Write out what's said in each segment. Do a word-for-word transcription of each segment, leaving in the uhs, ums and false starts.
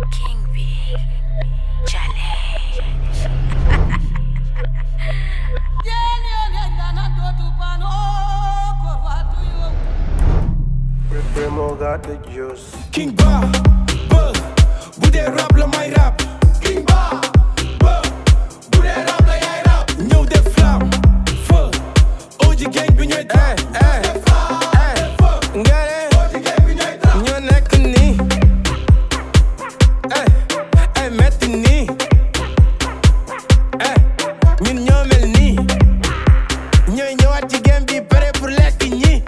King B, Challenge. Primo got the juice. King Ba, ba, bu dee rap la may rap. King Ba, ba, bu dee rap la yaay rap. ñëw def flam, fa, oji gang bi ñooy trap. Def flam, def fa, nga ne, oji gang bi ñooy trap. ñoo nekk nii, eh, eh, metti nii, eh, ñun ñoo mel nii. ñooy ñëwaat ci game bi pare pour lekk ñi.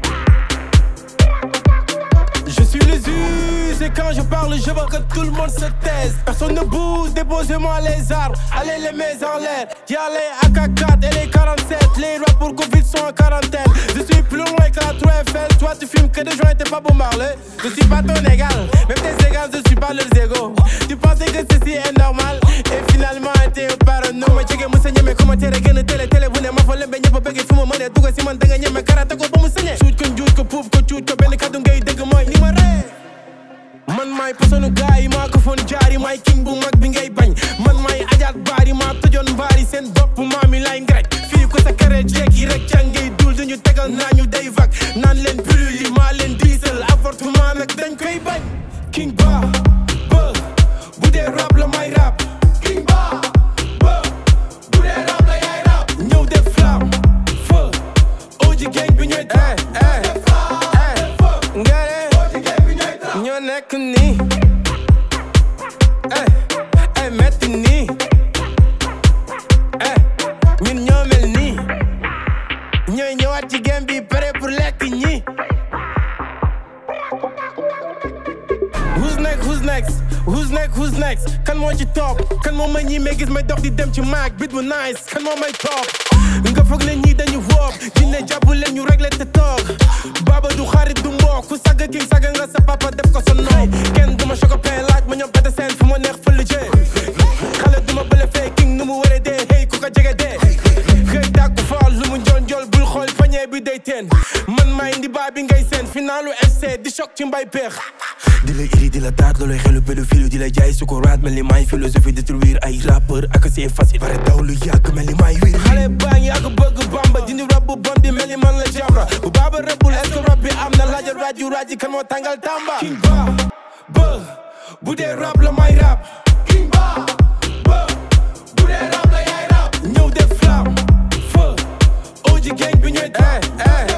Je suis les us et quand je parle, je veux que tout le monde se taise. Personne ne bouge, déposez-moi les armes, allez les mains en l'air. Y'a les A K quatre et les quarante-sept, les rap pour Covid sont en quarantaine. Je suis plus loin que la Tour Eiffel, toi tu fumes que des joints, t'es pas Bob Marley. Je suis pas ton égal, même tes égales, je suis pas leurs égaux. Tu pensais que ceci est normal, et finalement t'es parano. Ma jege mu sañe, mais comment t'es reggae, télé télé, vous ne m'en voulez, mais ñepp bëgg fu ma mëne dugg si man da nga ñeme karata ko ba mu sañe. Suut ko njuut ko puuf ko cuut ko benn kaddu ngay dégg mooy ni ma ree. Man maay posonu gaay yi maa ko foon jaari maay king bu mag bi ngay bañ. Man maay ajaat baari maa tojoon mbaari seen bopp maa mi lay ngraj. fii ko sa kere jekki rek ca ngay dul dañu tegal naa ñu day vag naan leen pilule yi maa leen diisal avortement nag dañ koy bañ. King Ba, ba, bu dee rap la may rap. King Ba, ba, bu dee rap la yaay rap. ñëw def flam, fa, oji gang bi ñooy trap. Def flam, def fa, nga ne, oji gang bi ñooy trap. ñoo nekk nii, eh, eh, metti nii, eh, ñun ñoo mel nii. ñooy ñëwaat ci game bi pare pour lekk ñi. Who's next, who's next, who's next, who's next? Kan moo ci topp, kan moo may ñii may gis may dox di dem ci maag bit bu nice, kan moo may topp. nga foog ne ñii dañu wóob, dina jàpp leen ñu réglé te toog. Baba du xarit du mbokk, ku saga king saga nga sa papa def ko sa nooy. Kenn duma chocopin laaj ma ñoom pete seen fu ma neex fële jee. xale duma bële fee king nu mu wëree dee, hey ku ko jege dee. xëy tàkku faal lu mu njool njool bul xool pañe bi day teen. man maay indi baa bi ngay seen finalu F C di choc ci mbay peex. di la iri di la taat looloy xelu pédophile di la jaay sukuraat mel ni maay philosophie détruire ay rappeur ak c'est facile pare daw lu yàgg mel ni maay wiir. xale baa ngi ak bëgg bamba dindi rab bu bon bi mel ni man la jabra bu baaba rëbbul est-ce que rab bi am na laajal rajo raji kan moo tàngal tamba. King Ba, ba, bu dee rap la may rap. King Ba, ba, bu dee rap la yaay rap. ñëw def flam, fa, oji gang bi ñooy trap.